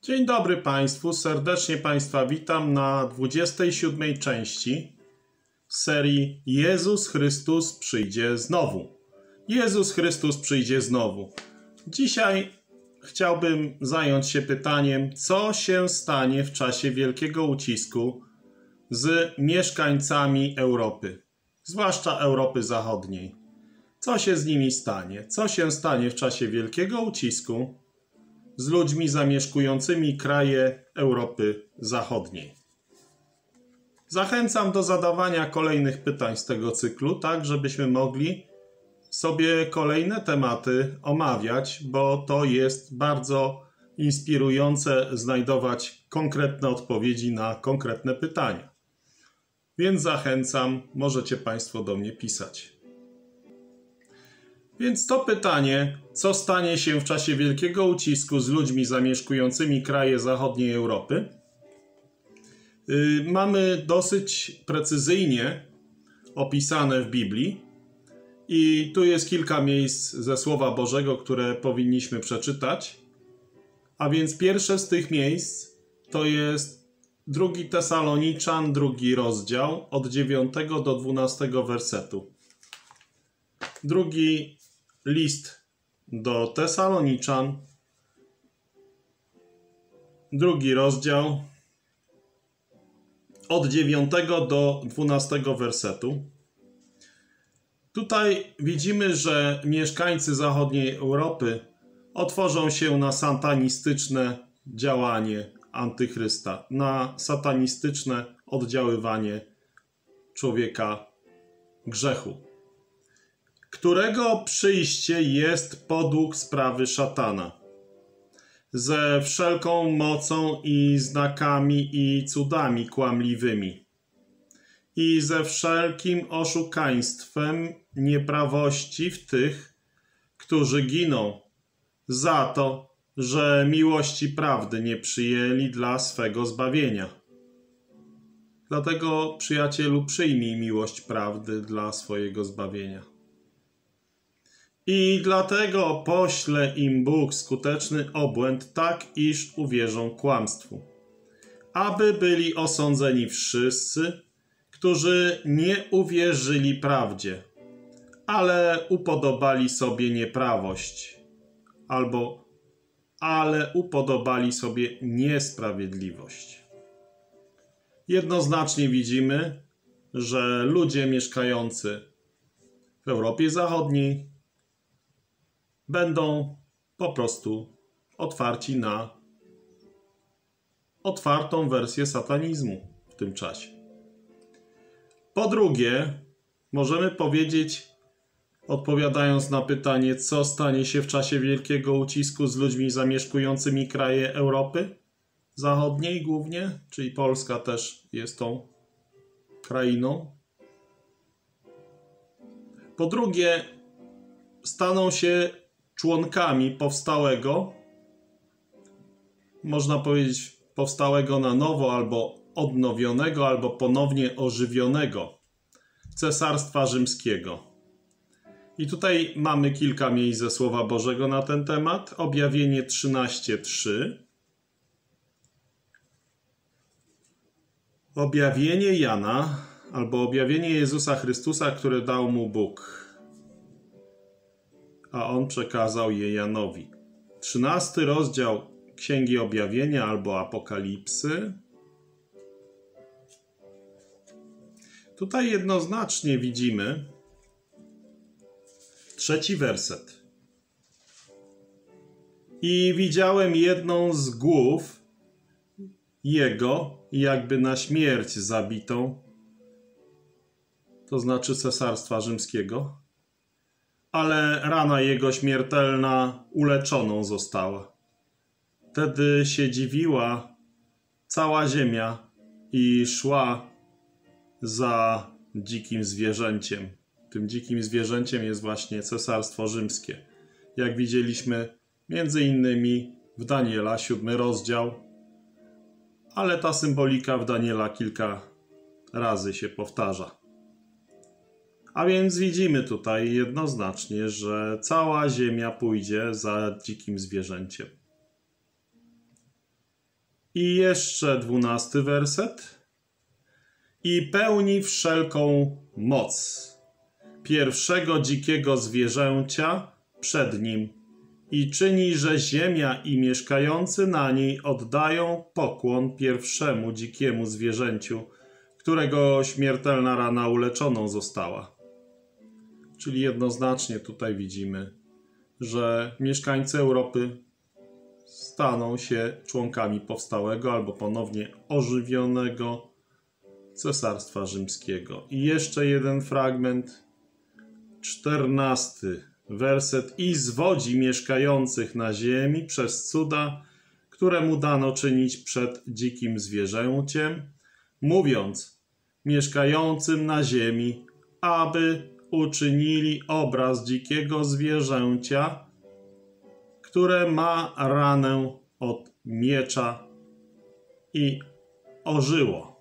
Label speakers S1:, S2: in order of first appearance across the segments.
S1: Dzień dobry Państwu, serdecznie Państwa witam na 27. części serii Jezus Chrystus przyjdzie znowu. Jezus Chrystus przyjdzie znowu. Dzisiaj chciałbym zająć się pytaniem, co się stanie w czasie wielkiego ucisku z mieszkańcami Europy, zwłaszcza Europy Zachodniej. Co się z nimi stanie? Co się stanie w czasie wielkiego ucisku z ludźmi zamieszkującymi kraje Europy Zachodniej? Zachęcam do zadawania kolejnych pytań z tego cyklu, tak żebyśmy mogli sobie kolejne tematy omawiać, bo to jest bardzo inspirujące znajdować konkretne odpowiedzi na konkretne pytania. Więc zachęcam, możecie Państwo do mnie pisać. Więc to pytanie, co stanie się w czasie wielkiego ucisku z ludźmi zamieszkującymi kraje zachodniej Europy, mamy dosyć precyzyjnie opisane w Biblii i tu jest kilka miejsc ze Słowa Bożego, które powinniśmy przeczytać. A więc pierwsze z tych miejsc to jest 2 Tesaloniczan, 2 rozdział, od 9 do 12 wersetu. Drugi list do Tesaloniczan, 2 rozdział, od 9 do 12 wersetu. Tutaj widzimy, że mieszkańcy zachodniej Europy otworzą się na satanistyczne działanie Antychrysta, na satanistyczne oddziaływanie człowieka grzechu, którego przyjście jest podług sprawy szatana, ze wszelką mocą i znakami i cudami kłamliwymi i ze wszelkim oszukaństwem nieprawości w tych, którzy giną za to, że miłości prawdy nie przyjęli dla swego zbawienia. Dlatego, przyjacielu, przyjmij miłość prawdy dla swojego zbawienia. I dlatego pośle im Bóg skuteczny obłęd, tak iż uwierzą kłamstwu, aby byli osądzeni wszyscy, którzy nie uwierzyli prawdzie, ale upodobali sobie nieprawość, ale upodobali sobie niesprawiedliwość. Jednoznacznie widzimy, że ludzie mieszkający w Europie Zachodniej będą po prostu otwarci na otwartą wersję satanizmu w tym czasie. Po drugie, możemy powiedzieć, odpowiadając na pytanie, co stanie się w czasie wielkiego ucisku z ludźmi zamieszkującymi kraje Europy Zachodniej głównie, czyli Polska też jest tą krainą. Po drugie, staną się członkami powstałego, można powiedzieć powstałego na nowo, albo odnowionego, albo ponownie ożywionego Cesarstwa Rzymskiego. I tutaj mamy kilka miejsc ze Słowa Bożego na ten temat. Objawienie 13:3. Objawienie Jana, albo objawienie Jezusa Chrystusa, które dał mu Bóg, a on przekazał je Janowi. 13 rozdział Księgi Objawienia albo Apokalipsy. Tutaj jednoznacznie widzimy 3 werset. I widziałem jedną z głów jego, jakby na śmierć zabitą, to znaczy Cesarstwa Rzymskiego, ale rana jego śmiertelna uleczoną została. Wtedy się dziwiła cała ziemia i szła za dzikim zwierzęciem. Tym dzikim zwierzęciem jest właśnie Cesarstwo Rzymskie. Jak widzieliśmy między innymi w Daniela 7 rozdział, ale ta symbolika w Daniela kilka razy się powtarza. A więc widzimy tutaj jednoznacznie, że cała ziemia pójdzie za dzikim zwierzęciem. I jeszcze 12 werset. I pełni wszelką moc pierwszego dzikiego zwierzęcia przed nim i czyni, że ziemia i mieszkający na niej oddają pokłon pierwszemu dzikiemu zwierzęciu, którego śmiertelna rana uleczoną została. Czyli jednoznacznie tutaj widzimy, że mieszkańcy Europy staną się członkami powstałego albo ponownie ożywionego Cesarstwa Rzymskiego. I jeszcze jeden fragment, 14 werset. I zwodzi mieszkających na ziemi przez cuda, które mu dano czynić przed dzikim zwierzęciem, mówiąc mieszkającym na ziemi, aby uczynili obraz dzikiego zwierzęcia, które ma ranę od miecza i ożyło.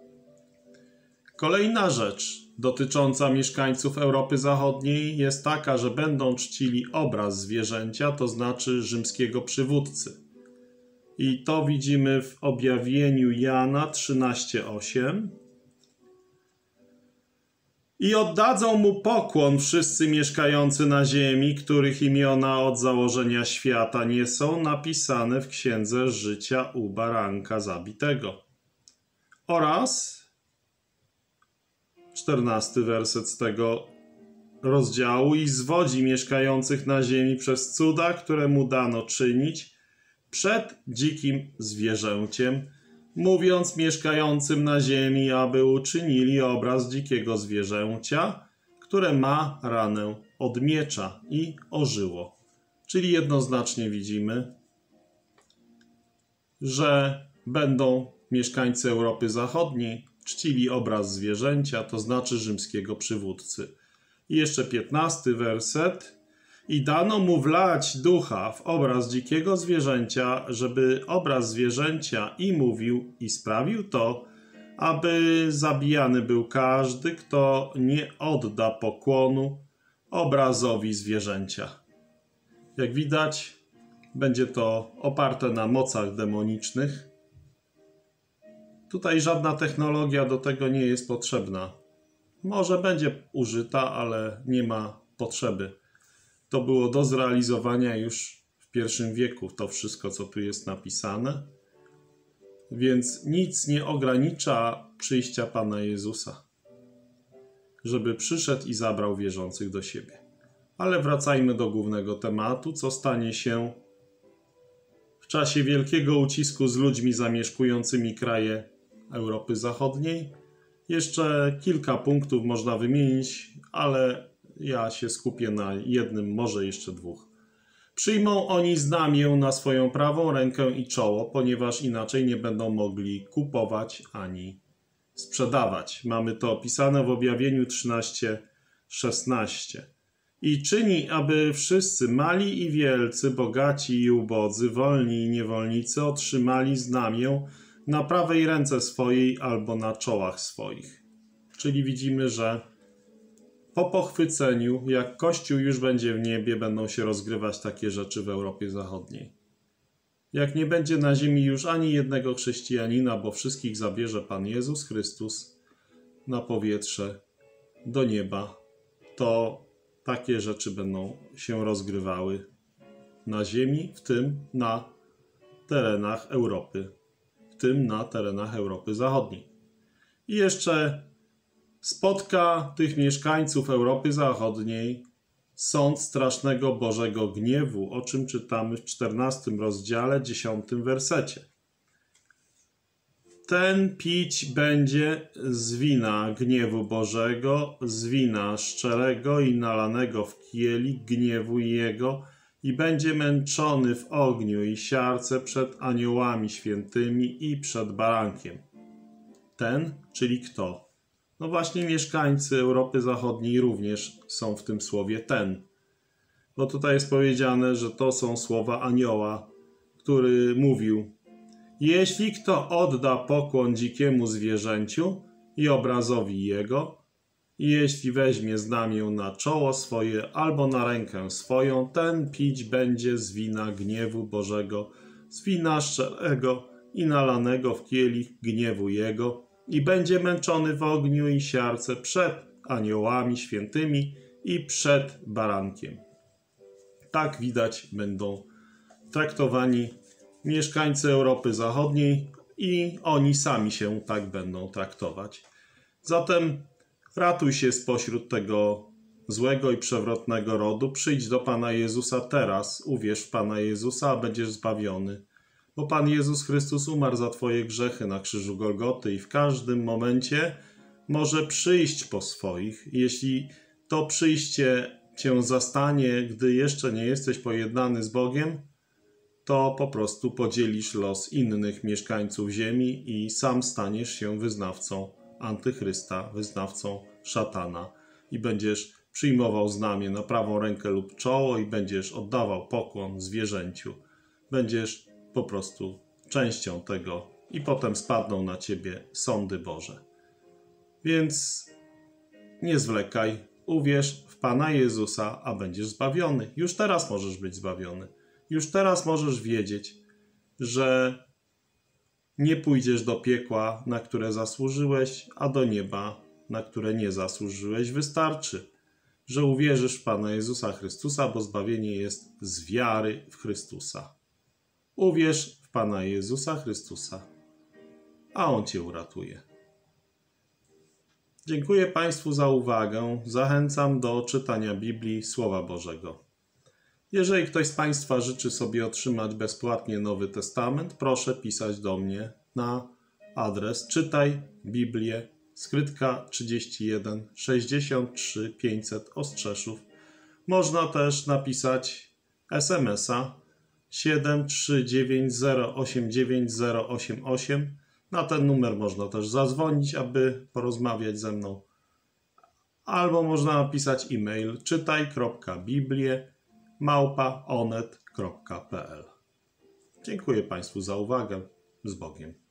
S1: Kolejna rzecz dotycząca mieszkańców Europy Zachodniej jest taka, że będą czcili obraz zwierzęcia, to znaczy rzymskiego przywódcy. I to widzimy w objawieniu Jana 13:8. I oddadzą mu pokłon wszyscy mieszkający na ziemi, których imiona od założenia świata nie są napisane w księdze życia u baranka zabitego. Oraz 14 werset z tego rozdziału. I zwodzi mieszkających na ziemi przez cuda, które mu dano czynić przed dzikim zwierzęciem, mówiąc mieszkającym na ziemi, aby uczynili obraz dzikiego zwierzęcia, które ma ranę od miecza i ożyło. Czyli jednoznacznie widzimy, że będą mieszkańcy Europy Zachodniej czcili obraz zwierzęcia, to znaczy rzymskiego przywódcy. I jeszcze 15 werset. I dano mu wlać ducha w obraz dzikiego zwierzęcia, żeby obraz zwierzęcia i mówił, i sprawił to, aby zabijany był każdy, kto nie odda pokłonu obrazowi zwierzęcia. Jak widać, będzie to oparte na mocach demonicznych. Tutaj żadna technologia do tego nie jest potrzebna. Może będzie użyta, ale nie ma potrzeby. To było do zrealizowania już w I wieku, to wszystko, co tu jest napisane. Więc nic nie ogranicza przyjścia Pana Jezusa, żeby przyszedł i zabrał wierzących do siebie. Ale wracajmy do głównego tematu, co stanie się w czasie wielkiego ucisku z ludźmi zamieszkującymi kraje Europy Zachodniej. Jeszcze kilka punktów można wymienić, ale ja się skupię na jednym, może jeszcze dwóch. Przyjmą oni znamię na swoją prawą rękę i czoło, ponieważ inaczej nie będą mogli kupować ani sprzedawać. Mamy to opisane w objawieniu 13:16. I czyni, aby wszyscy mali i wielcy, bogaci i ubodzy, wolni i niewolnicy otrzymali znamię na prawej ręce swojej albo na czołach swoich. Czyli widzimy, że po pochwyceniu, jak Kościół już będzie w niebie, będą się rozgrywać takie rzeczy w Europie Zachodniej. Jak nie będzie na ziemi już ani jednego chrześcijanina, bo wszystkich zabierze Pan Jezus Chrystus na powietrze do nieba, to takie rzeczy będą się rozgrywały na ziemi, w tym na terenach Europy, w tym na terenach Europy Zachodniej. I jeszcze spotka tych mieszkańców Europy Zachodniej sąd strasznego Bożego gniewu, o czym czytamy w 14 rozdziale, 10 wersecie. Ten pić będzie z wina gniewu Bożego, z wina szczerego i nalanego w kielich gniewu Jego i będzie męczony w ogniu i siarce przed aniołami świętymi i przed barankiem. Ten, czyli kto? No właśnie mieszkańcy Europy Zachodniej również są w tym słowie ten. Bo tutaj jest powiedziane, że to są słowa anioła, który mówił: jeśli kto odda pokłon dzikiemu zwierzęciu i obrazowi jego, i jeśli weźmie znamię na czoło swoje albo na rękę swoją, ten pić będzie z wina gniewu Bożego, z wina szczerego i nalanego w kielich gniewu Jego i będzie męczony w ogniu i siarce przed aniołami świętymi i przed barankiem. Tak widać będą traktowani mieszkańcy Europy Zachodniej i oni sami się tak będą traktować. Zatem ratuj się spośród tego złego i przewrotnego rodu, przyjdź do Pana Jezusa teraz, uwierz w Pana Jezusa, a będziesz zbawiony. Bo Pan Jezus Chrystus umarł za twoje grzechy na krzyżu Golgoty i w każdym momencie może przyjść po swoich. Jeśli to przyjście cię zastanie, gdy jeszcze nie jesteś pojednany z Bogiem, to po prostu podzielisz los innych mieszkańców ziemi i sam staniesz się wyznawcą Antychrysta, wyznawcą szatana i będziesz przyjmował znamię na prawą rękę lub czoło i będziesz oddawał pokłon zwierzęciu. Będziesz po prostu częścią tego i potem spadną na ciebie sądy Boże. Więc nie zwlekaj, uwierz w Pana Jezusa, a będziesz zbawiony. Już teraz możesz być zbawiony. Już teraz możesz wiedzieć, że nie pójdziesz do piekła, na które zasłużyłeś, a do nieba, na które nie zasłużyłeś. Wystarczy, że uwierzysz w Pana Jezusa Chrystusa, bo zbawienie jest z wiary w Chrystusa. Uwierz w Pana Jezusa Chrystusa, a On cię uratuje. Dziękuję Państwu za uwagę. Zachęcam do czytania Biblii, Słowa Bożego. Jeżeli ktoś z Państwa życzy sobie otrzymać bezpłatnie Nowy Testament, proszę pisać do mnie na adres Czytaj Biblię, skrytka 31 63 500 Ostrzeszów. Można też napisać SMS-a 739089088. Na ten numer można też zadzwonić, aby porozmawiać ze mną. Albo można napisać e-mail czytaj.biblię@onet.pl. Dziękuję Państwu za uwagę. Z Bogiem.